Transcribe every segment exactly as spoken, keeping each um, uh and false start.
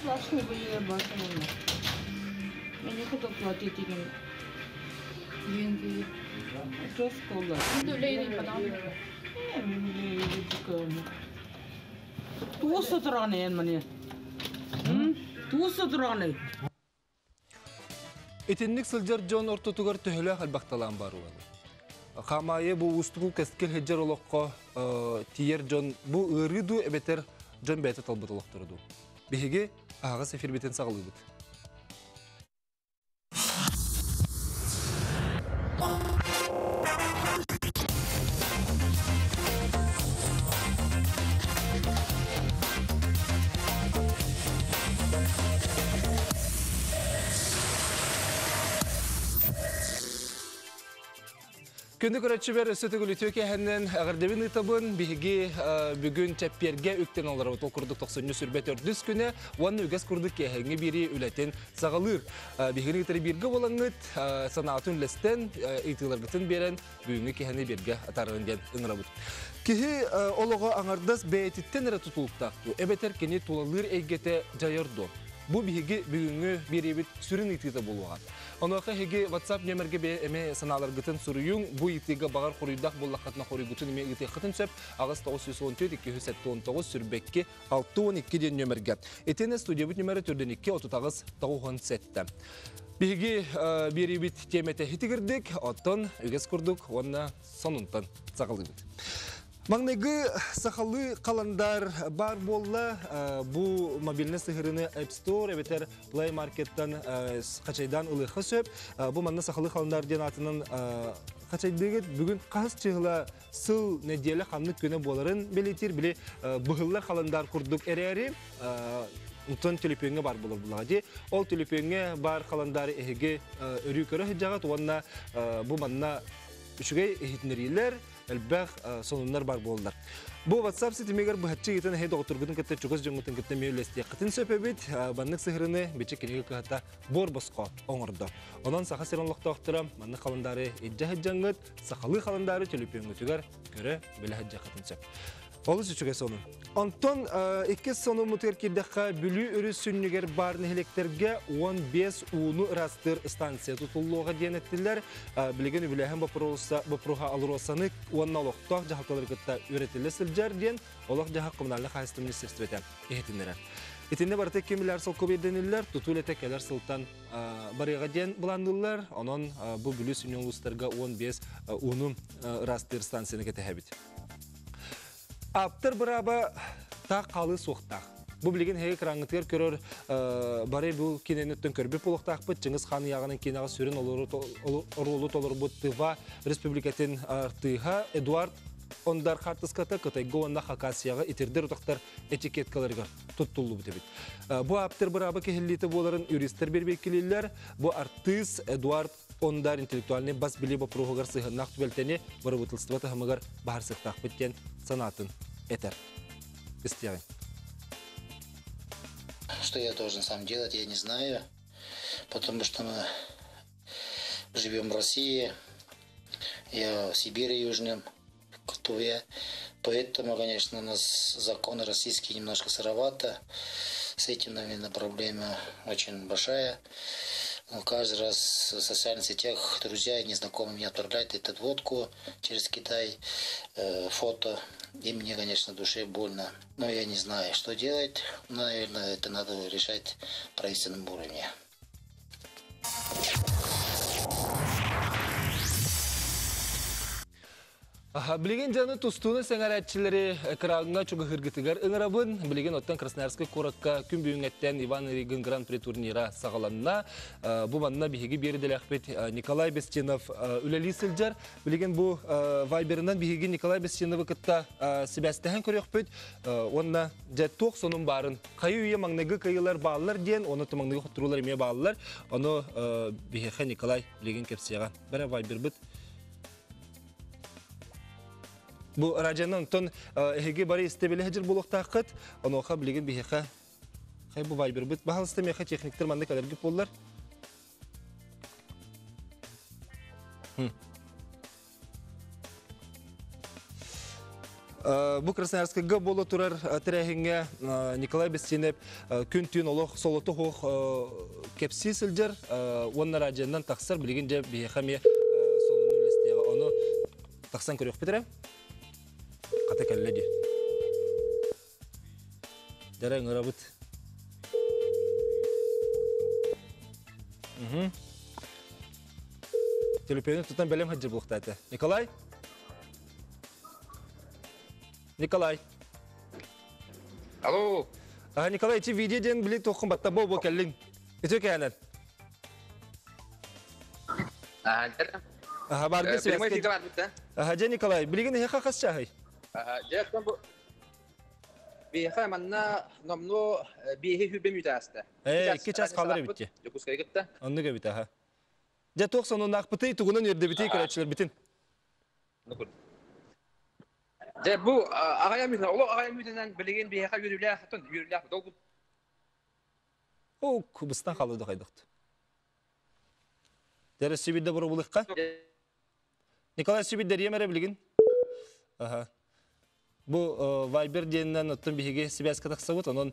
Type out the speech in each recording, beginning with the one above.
Лашный были башни. Меня кто платить им. Деньги. Что сказать? Дулейный подам. Тусы тұрғаны міне. Тусы тұрғаны. Etинlik sıljar John ortotugar töhülü halbaqtalan baru. Xamaye bu ustuğu keskel heccer oloqqa tiyer John bu ırıdu ebeter John bete talbıtılıqtırdı. Bihige ağa sefir biten sağlığı. Күнді көрәтшібер өсіті күлітөке әннен ағырдебін ұтабын бігі бүгін тәпперге өктен алар отыл күрдік тоқсынны сүрбет өрдіс күні уанны үгіз күрдік кәхіңі бері үләтен сағалыр. Бігіні ұтары бірге болаңыт санатын ләстен ұйтыларғытын берен бүгінгі кәхіні берге атарығын ден ұңырабыд. Кехі олығы аңардас бәйетіттен әрі тұтылықтақты. Әбетер кені тұлалыр әйгеті жайырды. Бу биһиги бүгүнгү беребит сүрүн итиде болуга. Онука хеги WhatsApp номерге бе эме саналар гытын сүрүюң бу итиге багар курuyдак боллакатна курuyгутун эме ити кытын сөп агыс тогуз жүз он төрт эки жүз он тогуз сүрбекке алты он эки ден номерге. Этене студия бут номери төрдөн эки отуз тогуз тогуз сетте. Биһиги беребит темете хитигирдик, оттон үгес курдук, онна сонунтан сагылдык. Маңнайгы сақалы қаландар бар болла бұл мобильный сығырыны App Store, әбетер Play Market'tan қачайдан ұлықы сөп. Бұл маңна сақалы қаландар ден атының қачайдығы бүгін қас чығыла сыл неделі қамны көне боларын белетер. Біле бұғылар қаландар құрдық әрі-әрі ұнтын телепеңе бар болыр бұлады. Ол телепеңе бар қаландары әйге өрі көрі жағат. Онна бұл маңна үшіғай әйітінерелер әлбәқ сонунлар бар болдылар. Бұл WhatsApp сетімегер бұхатчы етін әйді отырғыдың кітті чүгіз жоңғытын кітті мейлесте қытын сөпебет баннық сығырыны бече кенеге кіғатта бор босқа оңырды. Онан сақа серонлықта оқтырам, манны қаландары еджі хәджаңғыт, сақалы қаландары төліпен өтігер көрі білі хәджі қытын сөп. Олыс үшіге соның. Антон, екі соны мұтыр кердіққа бүлі үрі сүннігер барны хелектерге он бес уыны растыр станция тұтылуға дейін еттілер. Білеген үбіләхен бапыруға алыр осаны онна олықтақ жағалталар күтті өретілі сілжар дейін олық жағақ қымнарлы қайысты министерстветі ехетіндері. Етінде барты кемілер сыл көбейденілер, тұтыл етек әлер сылтан барыға дейін бұландылар. Онын бұл бүлі сүннің ұлыстарға он бес уыны растыр станцияны кеті әбіт. Аптыр бұраба тақ қалы соқтақ. Бұл білген хейі қыраңғытыр көрір бары бұл кененеттен көрбіп болықтақ бұд. Жыңыз қаны яғының кенеға сүрін орылы толыр бұд Тыва республикатын артыға Эдуард ондар қартысқата қытайғы онда Хакасияға итердер ұтақтар этикеткаларға тұттылы бұд әбет. Бұл аптыр бұраба кехілеті боларын юристер бербекелелер. Бұл артыс Эдуард ондар интеллектуальный бас біле бапыруғығар сығынақ түбелтені бары бұтылстыва тағымығар бағар сықтақ біттен санатын этер. Истягин. Что я должен сам делать, я не знаю, потому что мы живем в России, я в Сибири Южном, в Туве, поэтому, конечно, у нас законы российские немножко сыровато, с этим, наверное, проблема очень большая. Каждый раз в социальных сетях друзья и незнакомые мне отправляют эту водку через Китай, э, фото. И мне, конечно, в душе больно. Но я не знаю, что делать. Но, наверное, это надо решать в правительственном уровне. Білеген жаны тұстуыны сәңәрәтшілері қырағыңа чүгі ғыргітігер ұңырабын. Білеген оттан Красноярскі қораққа күн бүйіңеттен Иван Ригын Гран-при турнира сағаланына. Бұл манына бігеге берді ләқпет Николай Бестенов үләлі сілжар. Білеген бұл вайберінен бігеге Николай Бестеновы күтті себәстіғін көрек бөт. Онына жәттоқ сонын барын. Қайы үйе маңнығы қайылар бағылар ден, оны тұмаңнығы құттырулар еме бағылар. Оны бігеге Николай білеген кепсияға. Бәрі вайбер бұд. Бұл радионың тон әйге бары істебелі әжір болуқта қыт, оны оқа білеген бейхеқа қай бұл вайбер бұд. Бағал істемеқа техниктер маңды кәлергі болылар. Бу Красноярскага боло турар тирәһиңгә Николай Бестенев күн төн олох солото хох кепси силдер онна радионнан тахсар билген же бихаме солону листега оны тахсан көрөк битере. Ката келледи. Дәрәң рабыт. Мгм. Телефонны тутан белем хаҗыр булыктаты. Николай? Николай. Алло. А Николай, ти видеоден били тохым батта бол бол келлин. Итө кәнәт. А, Ага, бар гәс. Прямой эфир бар бит, Ага, Хаҗа Николай, билеген хәка хасчаһый. Ага, дәктән бу бихә манна номно бихе хүбе митаста. Э, ике час калыр битте. Якускай гитте. Онны гәбит аха. Дә тохсонун акпыты тугунан йөрде бите керәчләр битин. Нукур. Дә бу агая митен, оло агая митеннән билеген бихә йөрүләр хатын йөрүләр долгу. О, Кубыстан калды кайдыкты. Дәрес сибидә бер булыкка. Николай сибидә ямәре билеген. Ага. Бу Viber деннән оттан биһиге связка таксабыт, онон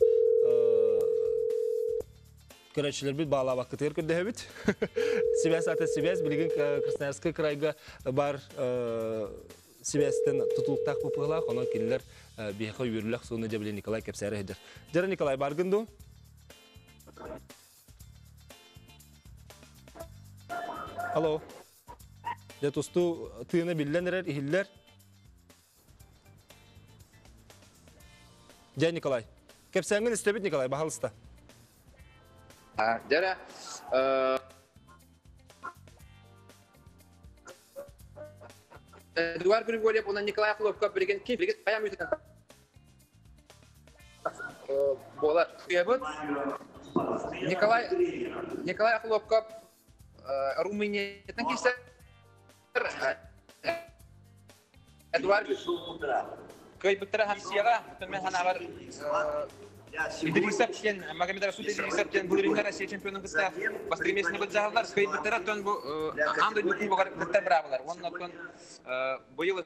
көрәчләр бит бала вакытыр көдә бит. Связь ата связь билеген Красноярский крайга бар связьтен тутулуктак попыла, онон киллер биһиге йөрүләк суны дә билен Николай кепсәре хәдер. Дәре Николай баргынды. Алло. Дә тусту тыйны билленнәр иһилләр. Дя Николай. Кепсәңгән истәбит Николай баһалыста. А, дәре э Эдуард Григорьев, он Николай Хлопко билеген ким билеген кая митен. Э болар. Николай Николай Хлопко Румыниядән килсә Эдуард Кай бутра хасияга, мен ханагар Идрисов кен, Магомед Расул Идрисов кен булырынга Россия чемпионы кыста бастырмесне бутжалар, кай бутра тон бу анда бүкү багар кытта бравалар. Оннан тон быйыл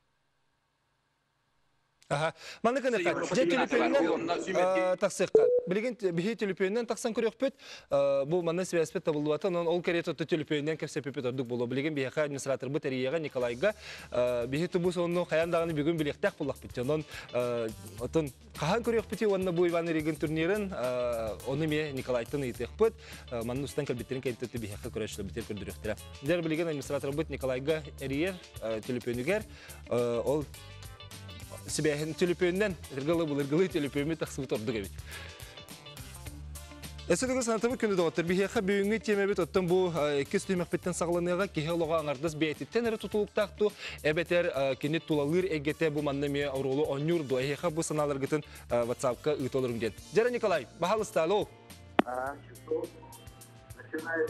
Ага. Маны кene кат. Же телефоннан таксыкка. Билген бихи телефоннан таксан көрөк бит. Бу маны связь бит табылды. Анан ол керет отты телефоннан кепсе пепет ордук боло. Билген бихи администратор бит Рияга Николайга бихи тубу сонну каяндагыны бүгүн билектак булак бит. Анан отын кахан көрөк бит онна бу Иван Ригин турнирин оны ме Николайтын ыйтык бит. Маны устан калбиттерин кайтты бихи көрөчлөр битер көрдүрөктөр. Дер билген администратор бит Николайга Рияр телефонугер ол Себеһен телефоннан иргалы булыр гылы телефонны таксып тордук бит. Эсәдәге сантабы көне доктор бихәхә бүгенге тема бит оттан бу ике стимак биттен сагланыга кехелога аңардас бәйтиттен эре тутулук такту эбетер кенет тулалыр эгете бу маннаме авролу онюрду эһә бу саналар гытын WhatsApp-ка ытолырым дит. Жара Николай, баһалыста алло. А, что? Начинает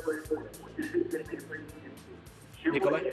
Николай.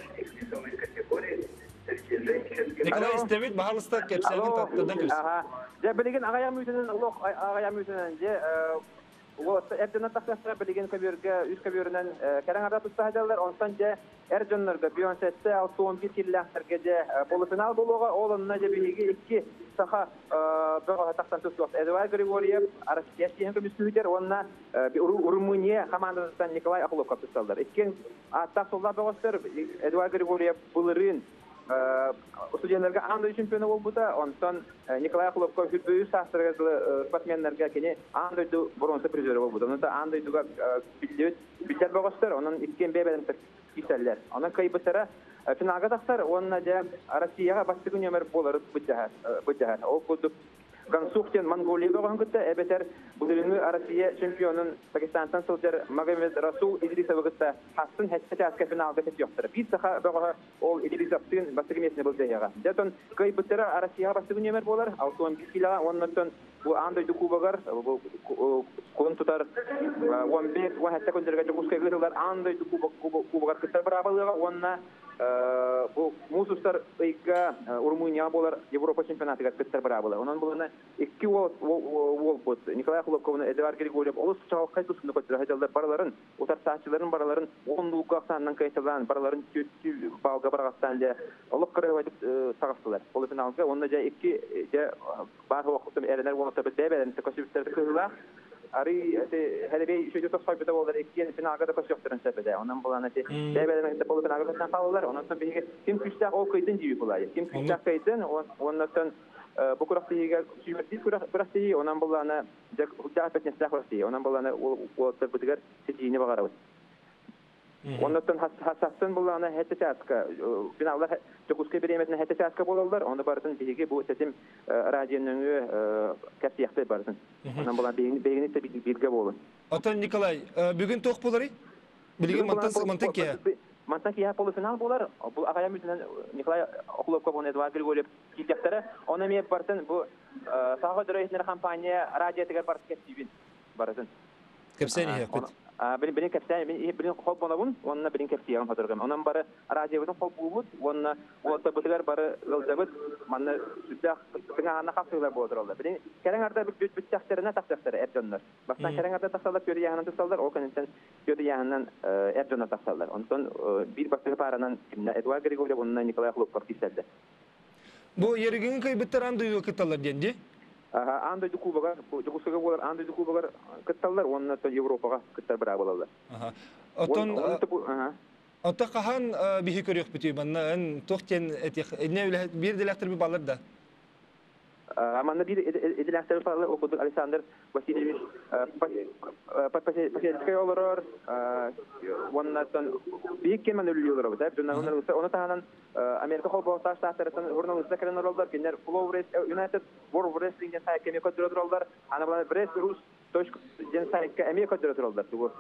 Николай Стевит баһалыста кепсәген таттыдан кирс. Ага. Я билеген агая мүтенен улук агая мүтенен же вот эрден тактаса билеген каберге үз каберенен караңарда тустадылар. Ондан же эрҗоннарга бионсетте алтын бир килләхтәргә же полуфинал булуга олынна же биге икки саха бага тактан тустылар. Эдуард Григорьев Россия һәм көмүстүдер онна Румыния командасынан Николай Ахлопов тусталар. Иккен атта солда багыстыр Эдуард Григорьев булырын студентлерге андай чемпионы болбута, онтон Николай Хлопко хүлбөйү сахтыргызлы спортсмендерге кене андойду бронза призеры болбута. Онда андойдуга билет битер багыстыр, онун иккен бебеден киселлер. Онун кайбытара финалга тактар, онна же Россияга бастыгы номер болар бутжахар. Бутжахар. Ол кудуп Гансухтен Монголияга гангытта эбетер булырыны Россия чемпионын Пакистантан сылжар Магомед Расул Идрисов гытта хасын хәтта аска финалга тетёктыр. Бит саха бага ол Идрисовтын бастыгымесне булжаяга. Жатон кай бутера Россияга бастыгы номер болар. Алтын бикила оннан бу андай дукубагар бу кон тутар он беш ва хәтта көндергә дукускай гырлар андай дукубагар кытта бравалыга онна bu Mususlar ıйга Румыния болар Европа чемпионатыга кеттер барабылар. Онан булана iki Волпот, Николай Хлопковны, Эдуард Григорьев, олус чагы кайтысында көтөрө хәҗәлләр бараларын, утар саатчыларын бараларын он луга саннан кайтылган бараларын төтү балга баргастан да олук кырып айтып сагыштылар. Ол финалга онда жа iki жа бар вакытта эренер болса бит дебелен текошибтерди кызлар. Ари эти хәлебей шөйдө тосфайбыда болар икки финалга да көчөктөрөн сәпеде. Онан булана эти дебелен де болу финалга калган калалар. Онан соң биге ким күчтәк ол кыйдын җыйып булай. Ким күчтәк кыйдын, оннан bu kuraqtiga sümerti kuraqti ondan bulana jak hujjatni sahwati ondan bulana o tabdigar sitini bagarabız. Ondan hasasın bulana hette taska binalar dokuska beremetne hette taska bolallar onda barın bigi bu setim radionun kapsiyakta barın. Ondan bulana begini begini tabi bilge bolun. Atan Nikolay bugün toq bolary? Bilgen mantas mantak ya. Mantak ya polufinal bolar. Bu agayam üzünden Nikolay Okhlovkov onu Eduard Grigoryev kilyaktara. Ona me barın bu sağa döreytner kampanya radiotiga barıp ketibin barın. Kapsani hepet. Benim benim kapsani benim benim hop bolabun, onunla benim kapsiyam hatırlarım. Ondan bara radiodan hop bulub, onunla o tabutlar bara gılcabıt, manna sütlah kına kapsaylar boldular. Benim kerengarda bir büt bütçaklarına taksakları ercanlar. Baştan kerengarda taksalar görü yanından taksalar, o kanından görü yanından ercanlar taksalar. Ondan bir başka paranan Eduard Grigoryev onunla Nikolay Khloppov kiseldi. Bu yerigin kaybetler andoyu kıtalar dendi. Андойду Кубага, Жугускага болар, Андойду Кубага кытталар, онна то Европага кыттар бара болалар. Отон Отта кахан бихи көрөк бүтү банна эн токтен этих не биле бир делектер би балар да. Аманда бир делектер балар окуду Александр Васильевич Пасельский олорор, онна тон бик кемен өлүлөр да. Журналистер оны таанан Америка Холбокташ штаттарынан журналисттер келен ролдар, кинер Flowres United World Wrestling ден сайкеме көтөрөт ролдар, аны булар Brest Rus точка ден сайкка эме көтөрөт ролдар. Бу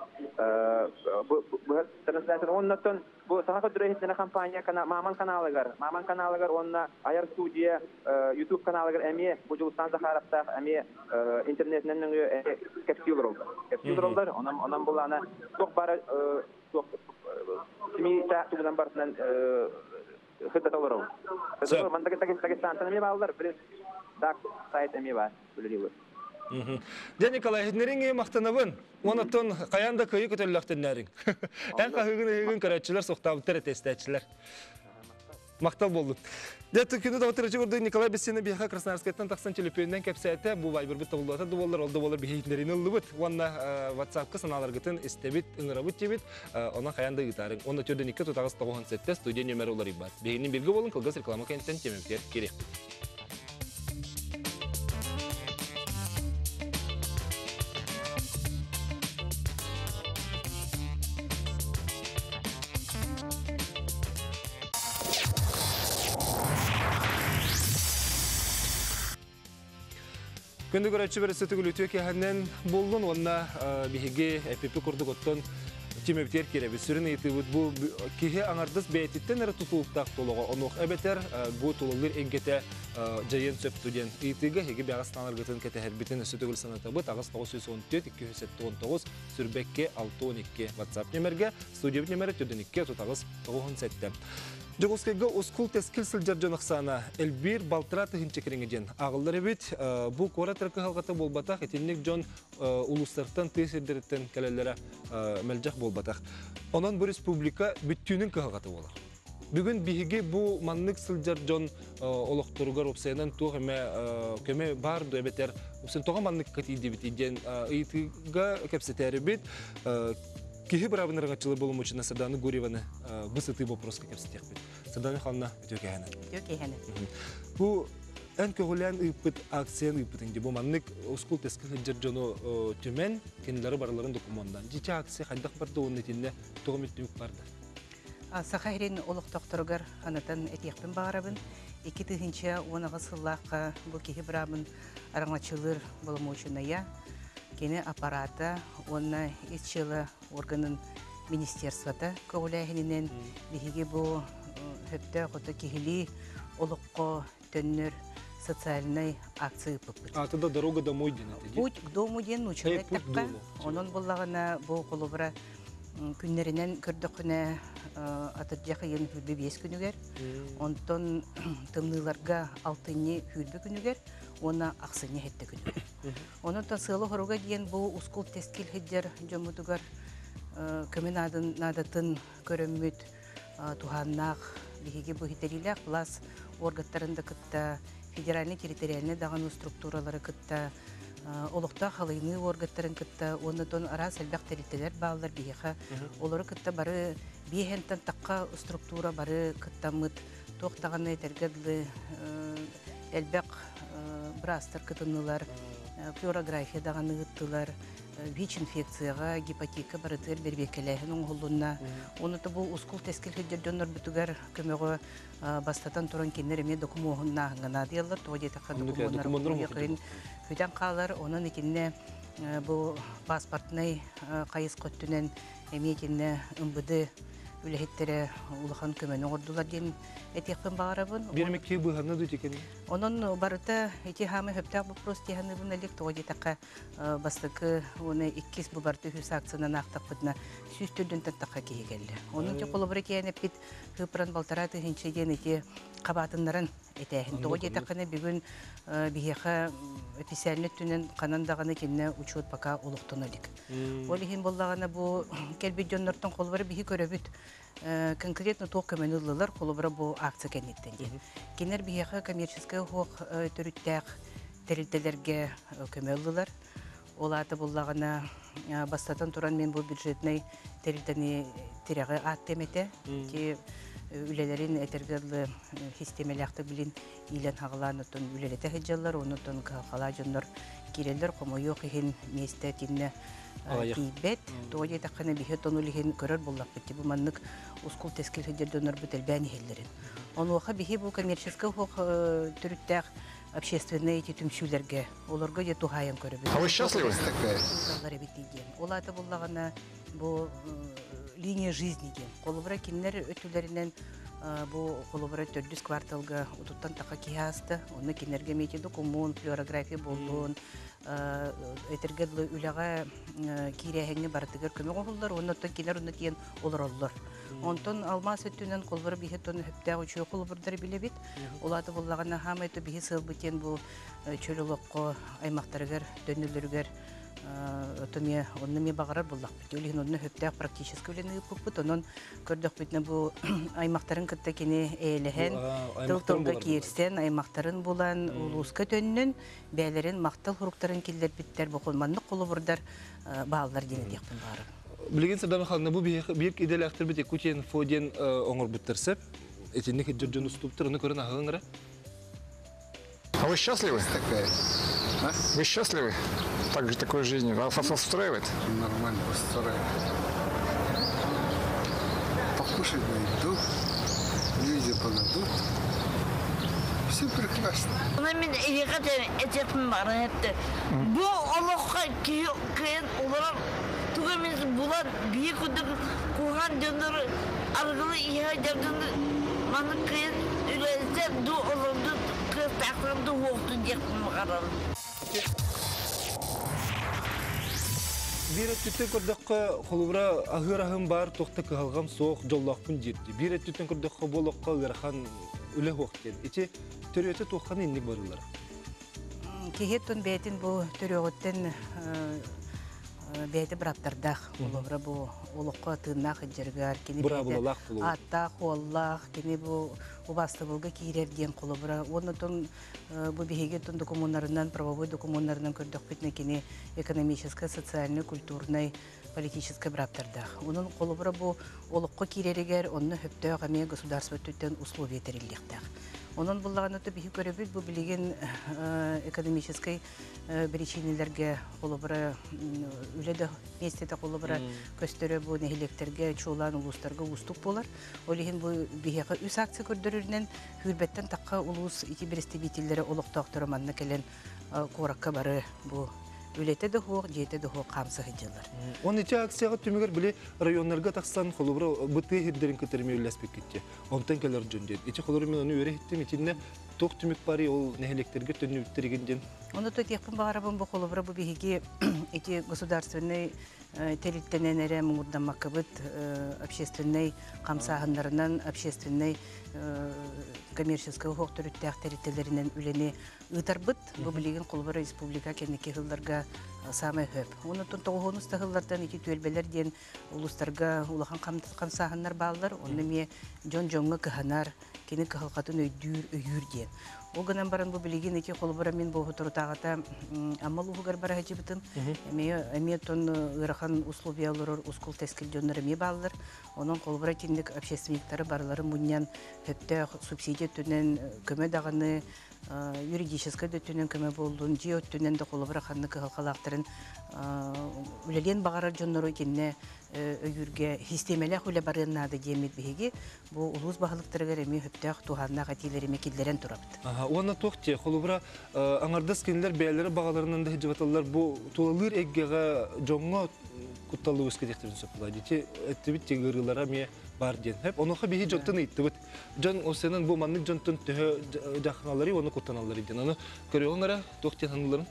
бу трансляция оннан бу сага көтөрөт компания канал Маман каналыгар, Маман каналыгар онна Аяр студия YouTube каналыгар эме бу жулстан захарапта эме интернетнен кепсил ролдар. Кепсил ролдар, онан онан булана ток бара ток сими тактудан барсынан хыдат алырау. Хыдат мандагы Дагестан эме балдар, бир дак сайт эме бар, билелер. Ден Николай Хеднеринге мактанабын. Онотон каянда көйү көтөллөктөннөрүң. Эн кагыгын эгин көрөчүлөр соктабыттыр тестечилер. Мактал болду. Дәтү күнү да отурчу көрдү Николай Бессени биха Красноярскаттан таксан телефонунан кепсәтә бу вайбер бит табылды боллар, алды боллар бихитнерин ылыбыт. Онна WhatsApp-ка саналаргытын истебит, ыңырабыт дебит. Она каянда гитарын. Онда төрдөн эки тутагыз тогон сетте студия номері олар ибат. Бегинин белги болун, кылгыс реклама кенттен темемтер керек. Күнді көрәтші бірі сөтігіл өтуе кәхінен болдың, онына бігеге әпепі күрдік оттың темептер керебі. Сүрін еті бұл кеге аңардыз бәйтеттен әрі тұтылықтақ толуға. Онуқ әбетер бұл тұлылыр әңгеті жайын сөптуден. Етігі еге бәғастанар ғытын кәті әрбетін сөтігіл санаты бұд. Ағыз тоғыз жүз он төрт екі жүз он тоғыз сүрбекке алты он екі WhatsApp нөмерге, студия нөмері төрт екі тутағыз тоғыз сетте. Жогускайга оскул тескил сылжар жонақсана Эльбир Балтыраты хинчекереңеден. Ағылдар әбет, бұл қора тіркі халқаты болбатақ, етеннек жон улустарттан тесердереттен кәлелері мәлжақ болбатақ. Онан бұл республика бүттүүнің халқаты болар. Бүгін бігеге бұл маннық сылжар жон олықтырғар опсайынан туғы көме бар дөбетер. Опсайын тоға маннық қатейді бітейден ұйтыға кәпсетәрі бет. Кихи барабын раңатчылы болым үшін Сарданы Гурьеваны бұсыты вопроска кепсетек бет. Сарданы қанына өтөке әні. Өтөке әні. Бұл ән көгілән ұйпыт акциян ұйпытыңды. Бұл маннық оскул тескіл жыр жону төмен кенілері бараларын докумандан. Жече акция қайдақ барды оның етінде тоғым өттімік барды. Сақайрен олық тоқтырғар анатан әтеқпен бағарабын. Екі түхінші оныға сыллаққа бұл кихи барабын раңатчылыр болым үшін ая. Кені аппарата, онна итчылы органын министерствота көғіләйінен бігеге бұл хөпті құты кехілі олыққо төннір социальный акция pëппыт. А, тогда дорога домой ден это? Путь к дому ден, учылай таққа. Онын болағына бұл қолыбыра күнлерінен күрдіқіне атырдя кыйын хүрбе бес күнүгер. Онтон тымныларга алтынны хүрбе күнүгер, она аксыны хетте күнүгер. Онтон сылы хоруга диен бу ускул тескил хеджер жомутугар көмөнадын надатын көрөммүт туханнак биһиги бу хитерилак плас органдарында кытта федеральный территориальный даганы структуралары кытта олукта халыйны органдарын кытта онутон ара сэлбак территориялер баалар биһиха олары кытта бары биһентен такка структура бары кыттамыт токтаганы тергедлы элбек брастер кытынылар флюорография даганы гыттылар ВИЧ-инфекцияга, гепатитка барытыр бербекеләһен оңгылына. Онуты бу ускул тескил хеджердөннөр бүтүгөр көмөгө бастатан туран кинереме документна гына диялар, тоодетака документтар якын хүтән калар, онун икинне бу паспортный кайыс көттүнен эметинне ымбыды үлехеттере улахан көмөнө ордулар ден этекпен багарабын. Бермекке бу ханна ду текен. Онон барыта эти хамы хөптак вопрос теганы бу налек тоодетака бастыкы оны иккис бу барты хүс акцияны актапытна сүстүрдөн таттакка кегелди. Онун те колобра кене пит хөпран балтараты хинчеген эти кабатыннарын этехин тоодетаканы бүгүн бияха официальный түнен канандаганы кинне учет пока улуктаналык. Олихин боллагана бу келбидённордон колобра бихи көрөбүт конкретно ток көмөнүллөр колобра бу акция кенеттен. Кинер бияха коммерческая хок төрүттәк терилтелерге көмөллөр. Олаты боллагана бастатан туран мен бу бюджетный терилтени тирәгә аттемете ки үлелерин этергелы системалакты билин илен хагаланы тон үлелете хеджаллар онутон кала жоннор киреллер комойо кыйын месте тинне тийбет тоje таканы бихе тонулихин көрөр боллак бит бу маннык ускул тескил хеджердөнөр бителбәни хеллерин онуха бихе бу коммерческий хок төрүттәк общественные эти тумчүләргә оларга я тухаен көрөбүт. А вы счастливы? Олаты буллагана бу линия жизни ген. Колобра киннер өтүләреннән бу колобра төрдүс кварталга утуттан така киясты. Оны киннерге мети документ, флюорография болдун. Этергедле үләгә кирәһеңне бартыгыр көмөк оллар, оны то кинер оны тиен олар оллар. Онтон алмас өтүнән колобра бихе тон хөптә учу колобрдар билебит. Олаты буллагана һәм әтү бихе сыл битен бу чөлөлөккө аймактарыгар дөнөллөргөр Томия он нами багарар буллак бит. Үлеген онны хөптәк практически үләне куппут. Онон көрдөк битне бу аймактарын кытта кене элеген, тылтылга кирсен аймактарын булан улуска төннөн бәйләрен мактал хуруктарын киллер биттер бу колманны колобурдар баалар дине дияктан бары. Билген садан ханна бу бик идел актер бит Кутен Фоден оңор биттерсеп, этинник жөржөн уступтыр, аны көрөн агыңра. А вы счастливы? Такая. А? Вы счастливы? Так же такой жизнью. Вас устраивает? Нормально устраивает. Покушать найдут, люди подадут. Все прекрасно. Она меня и хотели эти марионетки. Бу Аллахка киен улар туга мен булар бие кудук куган дөндөр аргылы ия жардын маны киен үлесе ду олорду кыстакты укту деп карар. Бир өттүтен көрдөккө холубра агырахым бар токта калгам соок жоллакпын жетти. Бир өттүтен көрдөккө болокко ырахан үле хоктен. Ичи төрөтө токкан инник барылар. Кехеттон бетин бу төрөгөттен бети браптардах холубра бу олокко тыннак жергар кини бети атта холлах кини бу убастыбылга кирерден холубра онотон бу бегетон документтарынан правовой документтарынан көрдөк битне кини экономическая, социальный, культурный, политический браптардах. Онун холубра бу олокко киреригер онны хөптөө гаме государство төттөн условия терилдиктах. Онон буллаганаты бихи көрөбүт бу билеген экономический причинелерге холобра үледе местете холобра көстөрө бу нехилектерге чуулан улустарга устук болар. Олихин бу бихига үс акция көрдөрүрүнөн хүрбеттен такка улус ити представительдери олоктоктор манна келен коракка бары бу үлете де хок, жете де хок камсы хыжылар. Он ити акцияга түмөгөр биле районнарга таксан холобра быты хирдерин кетерме үлеспек кетти. Онтан келер жөндөт. Ити холобра мен аны өрө хиттим итинне тоқ түмік бари ол нәһелектерге төнні үттіргенден. Оны то текпін бағарабын бұл қолыбыра бұл бігеге эти государственный территориальный мурдамакка бит общественный камсахандарынан общественный коммерческий хохтөрүттәк территорияларынан үлене ытарбыт бу билеген колбара республика кенеке хылларга самый хөп. Оны тонтогонус тагыллардан ити төлбелер ден улустарга улахан камсаханнар баллар, оны ме жон жонга каханар кене кахалкатын өйдүр өйүр ден. Оганан баран бу билеген ити колбара мен бу туртагата амалугар бара хачибытым. Эме эме тон ырахан условиялар ускул тескил жоннор эме баллар. Onun kolbara kindik общественниктары барлары муньян хөттә субсидия түнен көмө даганы юридический төтүнен көмө болдун жио түнен дә колбара ханны кылкалактырын үлелен багарар жоннору кинне өйүргә системалар хүлә барыннады демет биге бу улус баһалыктарга эме хөттә туханна гатиләре мекилләрен турабыт. Ага, оны тохте колбара аңардас кинләр бәяләре багаларынан да җибаталар бу тулылыр эггәгә жоңга кутталуу өскедектерин сөпүлай дите эттибит тегырылара ме бар ден хеп онуха бихи жоттун иттибит жон осенен бу маннык жонтун төхө жакыналары оны куттаналары ден аны көрөңөрө токтен ханыларын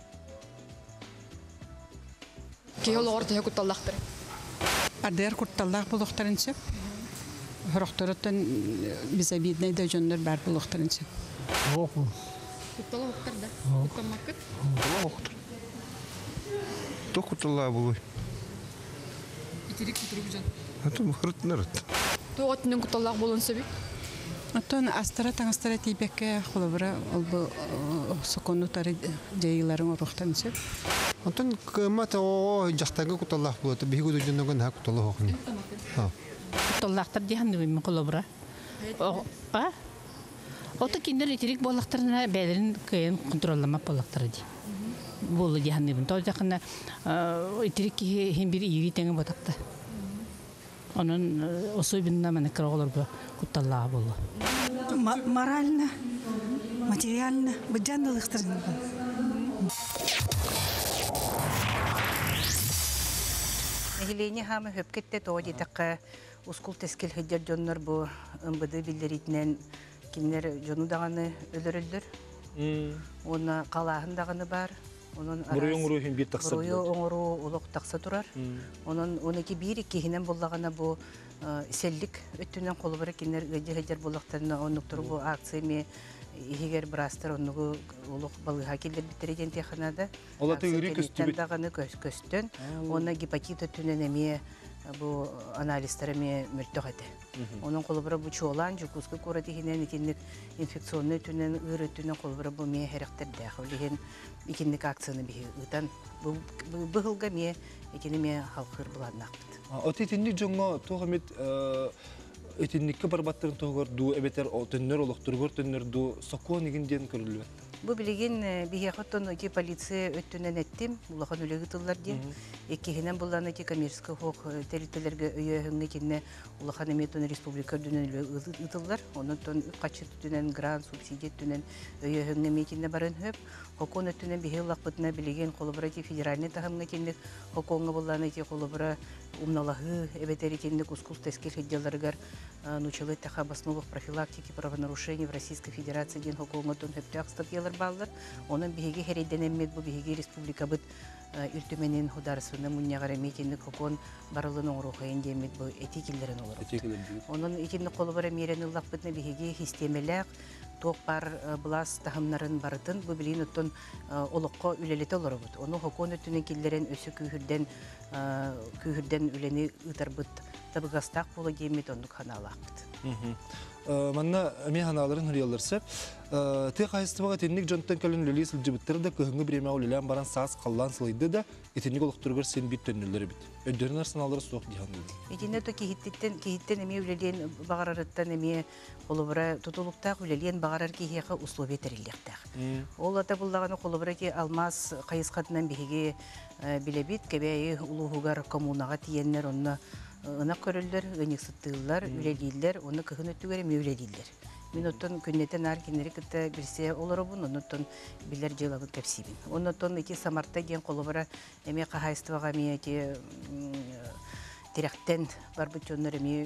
кеолор төхө кутталлактыр ардер кутталлак булуктарынчы хорохторотон бизе бидней да жоннор бар булуктарынчы ок кутталактыр да куттамакыт кутталактыр то кутталла булуй Тирик туруп жан. Атым хыртнырыт. То отнун куталлак болонса бит. Атон астара таңастара тибекке холобра албы сокону тары жайыларын орохтанчы. Атон кымата о жактагы куталлак болот. Бигүдү жөнөгөн хак куталлак окун. Ха. Куталлактар диханды мен холобра. А? Ото киндер тирик болактарына бәлерин кыйын контроллама болактары ди. Болу диханды мен. То жакына тирик хем бир ири теңе ботакта. Onun особенно мене кроголор бу кутталлаа болду. Морально, материально быжандылыктарын. Нехилени хамы хөпкетте тоди такка ускул тескил хеджер жоннор бу ымбыды билдеритнен кинер жону даганы өлөрөлдөр. Оны калаахын даганы бар. Onun Buruyun ruhin bir taksa. Buruyun oңору улук такса турар. Onun onaki bir ikihinen боллагана бу селлик өттүнөн колу бар кинер гыжыр боллактарына онуктур бу акциями егер брастер онугу улук балыга келдер битерген технада. Олаты үри көстүбүт даганы көстөн. Оны гепатит өттүнөн эме бу анализтерме мөлтөгөтө. Onun колу бар бу чолан жукуска кора дегенен кинник инфекционный түнен ыры түнен колу бар бу ме характерде хөлеген икинник акцияны бихи ытан быгылга ме икинеме халкыр буланакты. Отитинни жоңго тогамет этинникке барбаттырын тогор ду эбетер төннөр олоктургор төннөр ду сокон игинден көрүлүп. Бу билеген бихехоттон ки полиция өттүнөн эттим, улахан үлеги тыллар ди. Эккехинен булланы ки коммерческий хок территориялерге өйөһүнгө кинне улахан эметон республика дүнөн үлеги тыллар. Онтон качы түнөн грант субсидия түнөн өйөһүнгө метинде барын хөп. Хокон өттүнөн бихеллак бутна билеген коллаборатив федеральный тахамга кинне хоконго булланы ки коллабора умналахы эбетери кинне ускул тескил хедделаргар нучалы таха основах профилактики правонарушений в Российской Федерации ден хоконго тон хөптак статьялар баллар. Onun bihiги хереденемет бу биһиги республика бит үлтүменин хударысына муньягара метинник хокон барылын оңрухайын демет бу этикиллерин олор. Onun икинни колубара мерен уллак битне биһиги системелек ток бар блас тахымнарын барытын бу билин оттон олокко үлелете олорбут. Onu хокон өтүнен киллерен өсү күйүрден күйүрден үлени ытарбыт табыгастак болу демет ондук ханалакт. Манна мен ханаларын хырыяларсы те кайыстыбага тенник жонтон калын лелис жибиттер да көңгө биреме улелен баран саас каллан сылайды да этинник олуктургар сен бит төннөлөр бит. Өдөрүн арсаналары соок диханды. Этинде то кихиттен кихиттен эме үлелен багарарыттан эме колубара тутулукта үлелен багарар кихиха условия терилдектак. Ол ата буллаганы колубара ки алмаз кайыскатынан биһиги билебит кебеи улуугар коммунага тиеннер онна ына көрөлдөр, ыныксыттылар, үлелилер, оны кыхын өттүгөрө мөүлелилер. Мен оттон күннетен ар кинери кытта бирсе олоробун, онтон билер жылабын кепсибин. Онтон эти самарта ген колобара эме кахайстыбага ме эти терактен барбыт жоннор эме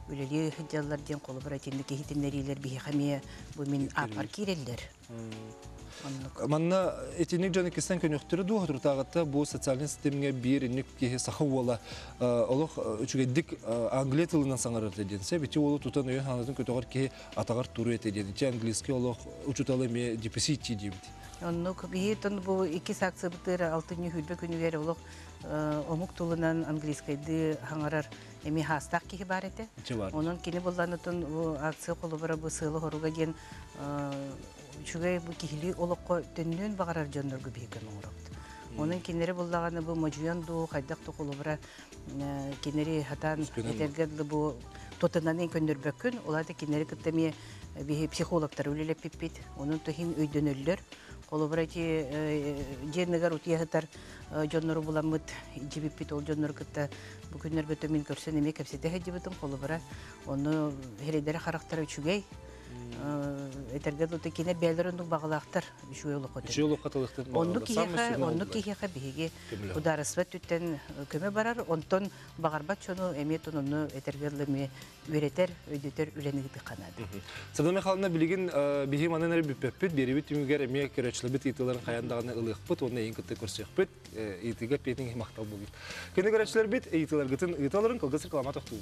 үлелі хыджалар ден қолы бір әтенді кехетінлерилер бейі қамия бұл мен апар керелдер. Манна этинник жаны кестен көнөктөрү ду хатуртагатта бу социаль системге бир инник кеhe сахавала олох үчүгеддик англия тылынан саңарыр деденсе бити олу тутан өйөн ханатын көтөгөр ке атагар туру эте дединче английский олох учуталы ме депозити дебит. Онну кбиетон бу iki саксы битер алтыны хүлбе күнүгер олох омук тулынан английскайды хаңарар эми хастак кеhe бар эте. Онун кини болланытын бу акция колу бара бу сылы хоруга ден Чугай бу кихили олоққа төннөн бағарар жөндөргө бейген оңырапты. Оның кенері болдағаны бұл мажуян ду, қайдақ тұқылы бұра кенері хатан етергерлі бұл тотынан ең көндір бөкін. Олады кенері күттеме психологтар өлелеп пеппет. Оның тұхин өйден өлілер. Қолы бұра ке жернігер ұтияғытар жоннору буламыт жибиппит ол жоннор кытта бу күннөр бөтө мен көрсөн эме кепсете хедибитин колу бара оны хередери характары чугей этерге дут кине белерин багалактар шуйлу коте шуйлу катылыктын онду киеха онду киеха биге ударысват түттен көмө барар онтон багарбат чону эме тонуну этергелеме үретер өйдөтөр үленигди канады Сырдана халына билген биги мананары биппет берибит түмүгер эме керечлебит итыларын каяндаганы ылыкпыт оны эң кытты көрсөкпүт итиге петин мактал болгут кene керечлер бит итылар гытын италарын кылгыс реклама токтуут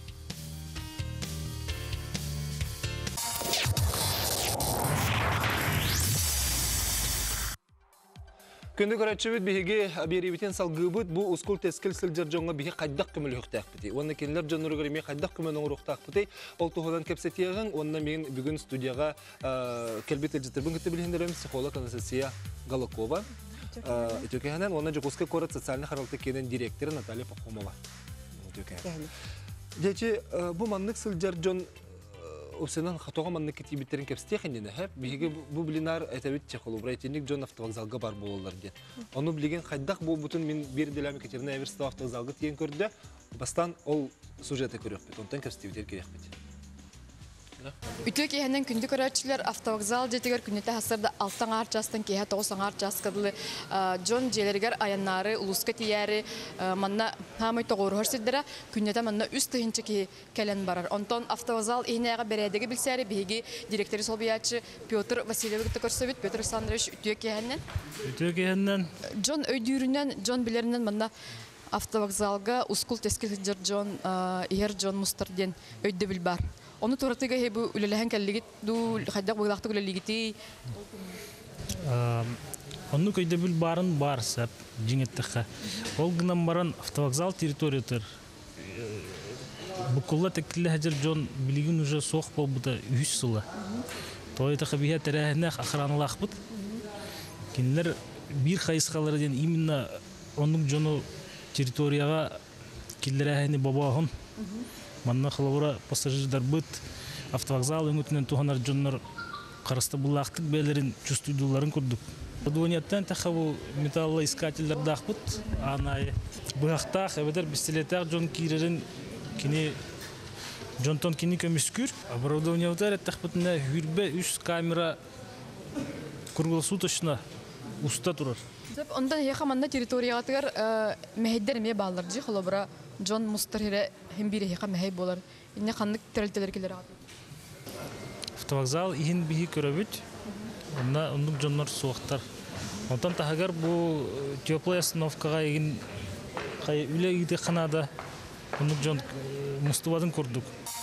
Күнді көрәтші бігі беребетен салғыбыт бұл ұскул тескіл сілдер жоңға бігі қайдақ күмілі үқтәк біті. Онына кенілер жоныры көріме қайдақ күмілі ұқтақ біті. Ол тұғыдан кәпсетеғін, онына мен бүгін студияға кәлбет әлжеттер бұн күтті білгендерім психолог Анастасия Галакова. Өтөкәнен, онына Жокуска корат социальны қаралты кенен директоры Наталья Пахомова. Дәчі, бұл маннық сілдер жон Осынан хатоға манны кетибиттерин кепстехендене хәп биге бу билинар этебит чехолу брейтинник жон автовокзалга бар бололар ди. Аны билген хайдак бу бутун мен бир делами кетерне эверсте автовокзалга тиен көрдө. Бастан ол сюжеты көрөк бит. Онтан кепстибитер керек бит. Үтө кеһенен күндү көрөчүлөр автовокзал жетигер күнөтө хасырда алтан арчастан кеһе тогусан арчаскадылы жон желергер аяннары улуска тияри манна хамай тогор хөрсүддера күнөтө манна үс тыгынчы ки келен барар. Онтон автовокзал ийнега бередеги билсери биги директору Солбиячы Петр Васильевич көрсөбүт Петр Александрович үтө кеһенен үтө кеһенен жон өйдүүрүнөн жон билеринен манна автовокзалга ускул тескил жон ер жон мустарден өйдө бил бар. Onu turatı gahe bu ülelehen kelligit du xajdak bagdaqtı ülelligiti. Onu köyde bil barın barsap jingettexe. Ol gınan baran avtovokzal territoriyadır. Bu kulla tekille hajar jon biligin уже soğuk bol bu da yüz sıla. Toyta xabiha terahne axranlaq bud. Kinler bir xayısqaları den imенно onun jonu territoriyaga killerahne babahın. Манна халавра пассажирдар быт автовокзал өңөтүнөн туганар жоннор карасты булактык белерин чувствуйдуларын көрдүк. Подвонияттан тахабу металлоискательдер дахбыт анай быактак эбедер бистелетак жон кирерин кини жонтон кини көмүскүр оборудованиялар тахбытына хүрбе үч камера круглосуточно уста турар. Ондан яха манна территориятыгар мехеддер ме балларжы халавра John Musterhere hem biri heka mehey bolar. İnne kanlık terelteler gelir abi. Avtovokzal ihin bihi köröbüt. Onda onduk jonlar soğuktar. Ondan tahagar bu teplaya snovkaga egin kay üle gidi kanada onduk jon Mustuvadın kurduk.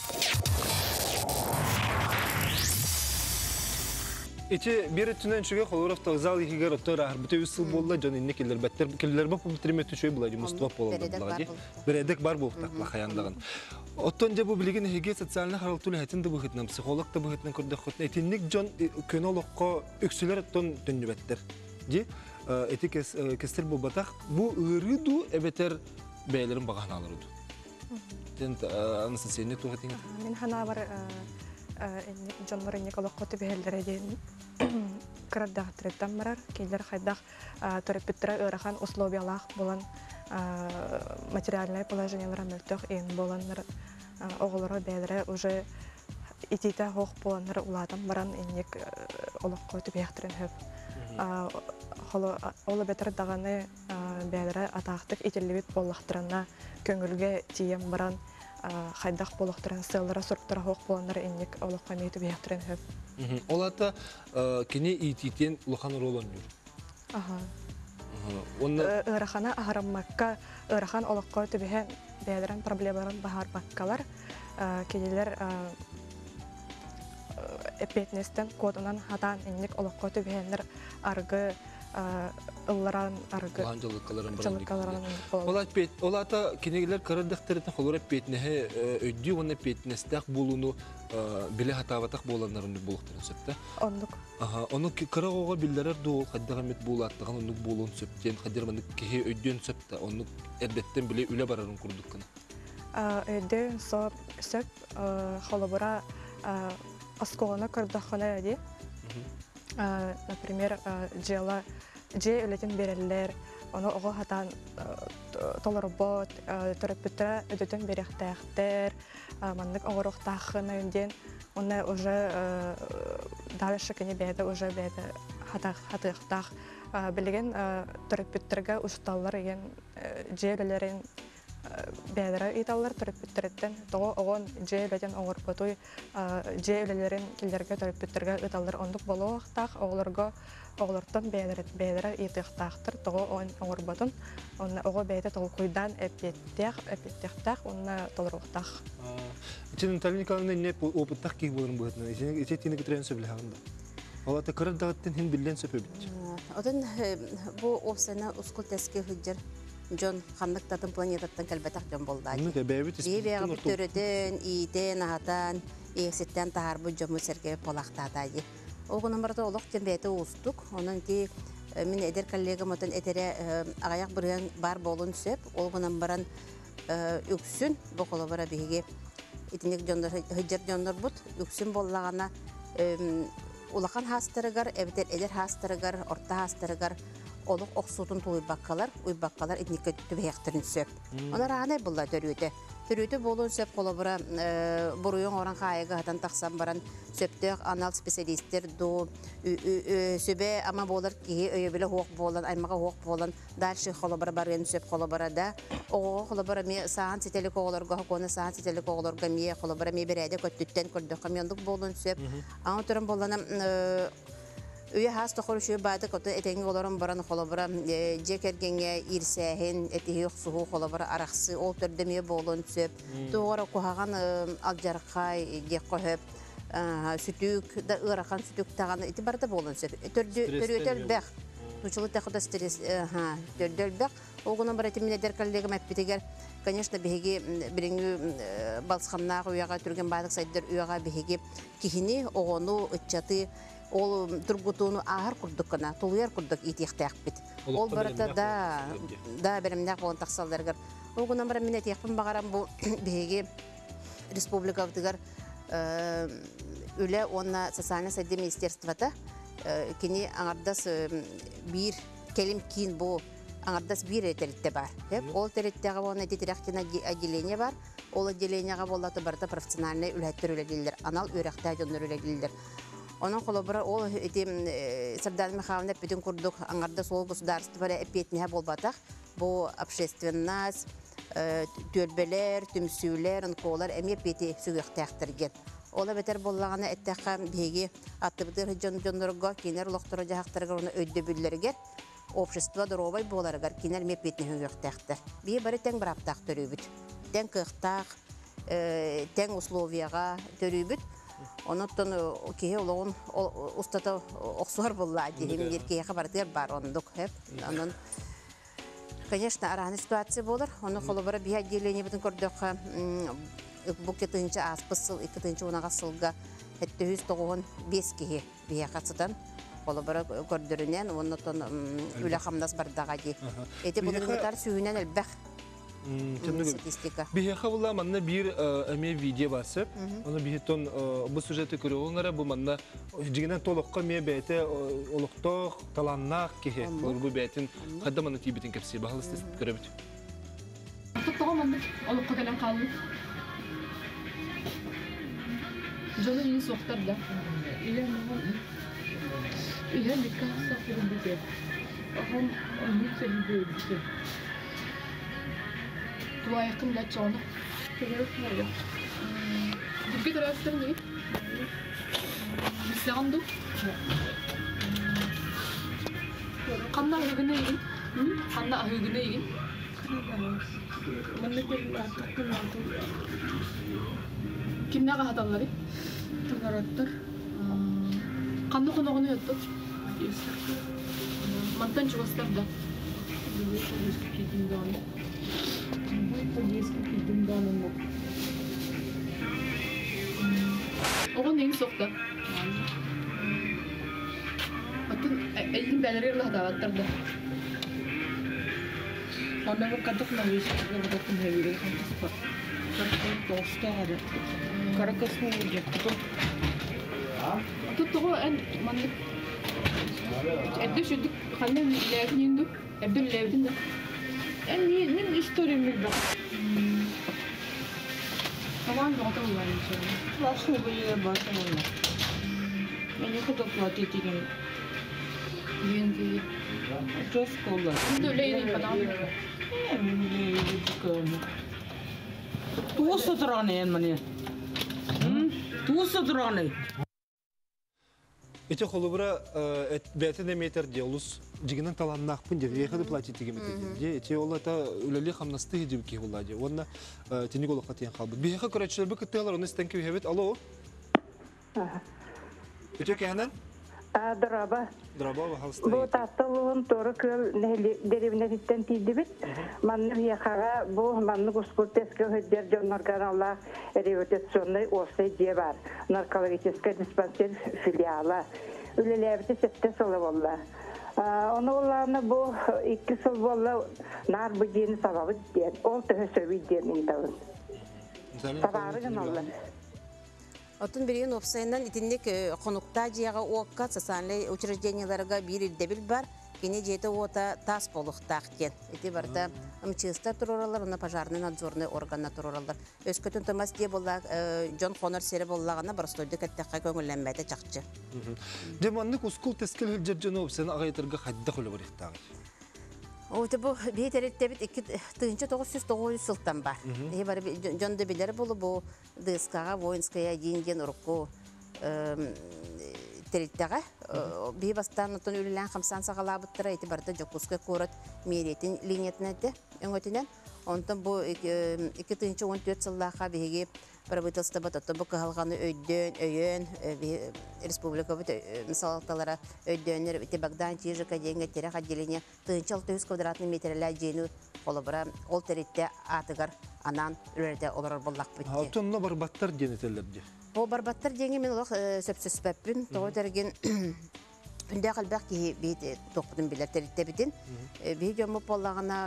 İçi bir tünen çünkü koloraf tağzal ikigar otur ahır. Bütün üstü bolla can inne killer better killer bak bu bitirme tüşey bulacak Mustafa Polat'ın bulacak. Bir edek bar bu takla hayandağın. Otonca bu bilgin hege sosyalne haraltulu hatin de bu hitnem psikolog da bu hitnem kurduk hitne etinlik can könologqa öksüler ton dönü better. Di etik kestir bu batak bu ırıdu ebeter beylerin bağını alırdı. Den anasın seni tuhatin. Min hana var Jonlar inne kolokkotu behelder edin kırda trektan marar keller haydak törepitra örahan условиялах болан материальное положениялар мөлтөх эн боланнар оголора бәлере уже итита хох боланнар уладам баран иннек олоккоту бехтерен хөп холо ола бетер даганы бәлере атактык ителебит боллахтырына көңүлгө тием баран хайдах болоқтырын сыллара сұрптара хоқ боландар иннек олыққа мейті бейхтірін хөп. Олата кене ититен улахан ролон жүр. Аха. Ырахана ахараммакка ырахан олыққа төбеһен бәдірін проблемаларын бахар баккалар келелер эпетнестен кодынан хатан иннек олыққа төбеһенлер аргы ылларан аргы жылыккаларын баран. Олата кенегелер кырдыктырытын холор эпетнеһе өйдү оны эпетнестак болуну биле хатаватак боланнарын булуктырын сөптө. Ондук. Аха, оны кырагога биллерер дол каддагамет булаттыган оны болун сөптен кадерманы кеһе өйдөн сөптө оны эрдеттен биле үле барарын курдук кына. Өйдөн соп сөп холобора асконы кырдахана ди. Например, жела же өлетин берелер, оны оғы хатан толорбот, төрөпүттө өдөтөн беректектер, маннык оғыроқтақын өнден, оны уже дальше кене бәді, уже бәді хатықтақ білген төрөпүттерге ұсталар еген же өлелерин бәдірі италар төрөпүттереттен, тоғы оғын же өлетен оғырпотуй, же өлелерин келдерге төрөпүттерге италар ондық болу оқтақ, оғыларға оғылыртын бәдірі итықтақтыр, тоғы оғырбатын, оны оғы бәйді толқойдан әпеттектақ, оны толырықтақ. Ичен Наталья Николаевна не опыттақ кей болырын бұғытына, ичен тені күтірен сөбілі хағында. Олаты қырындағыттен хен білден сөп өбіт. Одан бұл опсана ұсқыл тәске хүджір Джон қамдықтатын планетаттан кәлбәтақ жон болды. Бейбеғі түріден, ийтен, ағатан, ексеттен тағарбы жомы сәрге полақтадайды. Оғының барда олық тембеті ұстық. Оның ке мен әдер коллегам отын әтері ағаяқ бұрған бар болын сөп. Оғының баран үксін, бұл қолы бара бейге етінек хүджер жондар бұд. Үксін болағана ұлақан хастырығар, әбітер әдер хастырығар, орта хастырығар, олық оқсутын туйбаққалар, уйбаққалар етінекке түбәйіқтерін сөп. Онар ағанай бұлла төрүйті. Төрүйті болуын сөп қолы бұра бұруын оран қайығы ғадан тақсан баран сөптіқ анал специалистер ду сөбе ама болар кейі өйебілі хоқ болан, аймаға хоқ болан, дальше қолы бұра барғын сөп қолы бұра да. Оғы қолы бұра ме саған сетелік оғыларға, қоны саған сетелік оғыларға ме қолы бұра ме бір әді көттіттен көрді қамиондық болуын сөп. Аңы тұрын боланам Üye hasta konuşuyor bazı kötü etengi olarak baran kolabora cekergenge irsehen eti yok suhu kolabora araksı o terdemiye bolun söp doğru kuhagan aljarkay gekohep sütük da ırakan sütük tağan itibarda bolun söp törüter bek Нучалы тахуда стресс, ага, дөлбек. Огуна барати мене деркаллеге мәппитегер, конечно, беге биреңү балсханнага уяга түрген бадык сайдыр уяга беге кихини огону ыччаты ол тургутуну ахар курдуккана, тулуяр курдук итиктакбит. Ол барата да да беремнак болон таксалдыргар. Огуна бара мене текпин багарам бу беге республикабытыгар үле онна социальный сайды министерствота кини аңардас бир келим кин бу аңардас бир этеритте бар. Ол тереттеге оны тетирактина отделение бар. Ол отделениега боллаты барда профессиональный үләттер үләдилер, анал үрәктә жоннор үләдилер. Onun kolabora ol etim Сардан Михайловна bütün kurduk аңардас ол государство эпетне болбатак. Бу общественность, төлбелер, түмсүлер, онколар эме пети сүгөктәктирген. Ола бетер боллаганы эттәккән беги аттыбыдыр жон жоннорго кинер лохтора жактырга оны өйдөбүлләргә общество дровой боларга кинер мепетне сүгөктәктер. Би бары тең бир аптак төрүбүт. Тең кыктак, тең условияга төрүбүт. Онуттан кеге олоғын устата оқсуар болла деймін еркеге қабардығар бар ондық хеп. Онын, конечно, араны ситуация болар. Оны қолы бара бия отделение бітін көрдіққа бұл кетінші аспысыл, екітінші онаға сылға әтті жүз тоғын бес кеге бия қатсыдан қолы бара көрдірінен, онуттан үлі қамнас бардаға дей. Әті бұның бұтар сүйінен әлбәқ. Бихеха була манна бир эме видео басып, оны бихетон бу сюжетти көрөгөңөр бу манна жигинен толокко ме бете олукток таланнак кеhe. Бу бетин кадда мана тибитин кепси бахалысты көрөбүт. Токтого манна олукка келен калды. Жону ини соктарда. Иле мага иле никаса фурбуте. Ахам они целибе. Твоя кымда чона. Күлге тарастыр не? Бислағанду? Қанна ahıгына егін? Қанна ahıгына егін? Кимнага хаталлары? Тыңараттар. Қанды қонағыны өттіп? Мантан чугастар да. Оған нейін соқты? Атын әлдің бәлері ұлағдағаттар да. Ona bu kadar navişte kadar neviri kanıtı var. Karık dostu var. Karık kısmı olacak. Tuttuğu en manlık. Evde şuyduk, kannem levdin yinduk. Evde levdin de. En iyi, ne istorim mi bak? Tamam, bakalım var inşallah. Başka bir yere başlayalım. Ben ne kadar platı dikim. Yenge. Çok kolay. Şimdi öyle yedin falan. Tuossa turane en mani. Tuossa turane. Эти холубра бәтен эметер диолус жигинен таланнак пун де вехады платить тигем де эти ол это үлеле хамнасты хидип ки булади. Онна тени голо хатен халбы. Бехе көрөчүлөр бу кыталар оны стенки хебет. Алло. Эти кенен? Драба. Драба халсты. Бу таттылыгын торы көл деревнетен тидибит. Манны яхага бу манны гускуртеске хөддер жонорганала революционный остай же бар. Наркологический диспансер филиала. Үлелерде сетте солы болла. Оны оларны бу iki сыл болла нар бу жени сабабы ден. Ол төһө сөбүй ден интабын. Сабарыгын аллар. Отун берген опсайынан итинник конукта жияга окка социальный учрежденияларга бир илдебил бар. Кене жете ота тас болуктакен. Эти барда МЧСта туралар, уна пожарный надзорный органна туралар. Өскөтүн томас де болла Жон Конор сери боллагана барстойды кеттекка көңүлленмейде чакчы. Деманнык ускул тескел хилжержен опсайын агайтырга кайда коло барыктагы. Оты бу бейтереттебит тыгынчы тогуз жүз тогуз сылтан бар. Эги бар жонды билер болу бу ДСКга воинская динген урукку тереттага би бастан отон үлелен хамсан сагалабыттыра эти барда жокуска корот меретин линиятнете өңөтүнөн онтон бу эки тыгынчы он төрт сыллака биги правительство бататты бу калганы өйдөн өйөн республика бит мисалталара өйдөнөр эти багдан чижика денге терек отделение тыгынчы алты жүз квадратный метрлер жени колобра ол теретте атыгар анан үлерде олар боллак битти. Алтынна барбаттар денетелерди. Бу барбаттар денге мен олак сөпсөспөппүн тоодерген үндө калбак ки бит токудун билер теретте битин. Би жому боллагана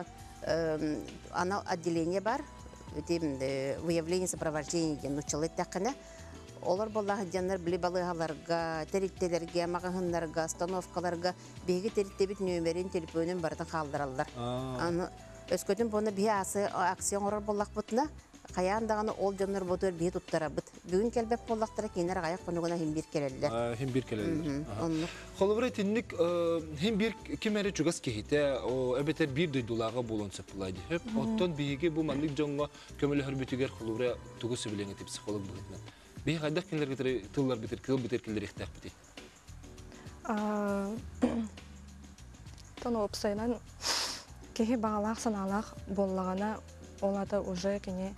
ана отделение бар. Этим выявление сопровождения нучылы такына. Олар боллага жандар били балыгаларга, тереттелерге, магазиндарга, остановкаларга беги теретте бит нөмерин, телефонун бардын калдыралар. Аны өскөтүн буны бии акция орор боллак бутна. Каяндаганы ол жандар ботор бии туттара бит. Бүгүн келбек боллактара кинер аяк конугуна хим бир келелер. Хим бир келелер. Холобра тинник хим бир кимери чугас кехите, о эбетер бир дойдулага болонса булайды. Хеп оттон биге бу мандык жонго көмөлө хөрбүтүгер холобра тугус билең этип психолог булган. Бии кайда кинлерге тыллар битер, кыл битер килдер ихтак бити. А тоно опсайнан кеһи багалак саналак боллагана олата уже кене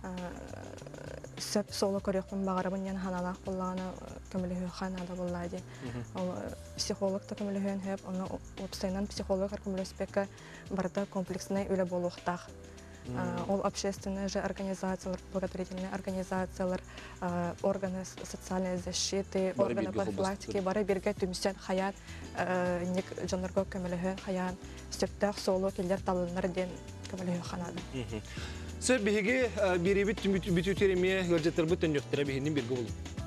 сөп соло көрөкпүн багарабын ян ханалак боллагана көмөлү ханада боллайды. Ол психолог та көмөлүн хеп, аны опсайнан психолог көмөлөспекке барда комплексный үле болуктак. Ол общественные же организациялар, благотворительные организациялар, органы социальной защиты, органы профилактики бары бирге түмсен хаят ник жандарга көмөлүн хаян сөптак соло келдер талыннар ден көмөлүн ханада. Сер биге бирибит бүтүтереме гөржетер бүтүн жөктөрө бихинин бирге болу.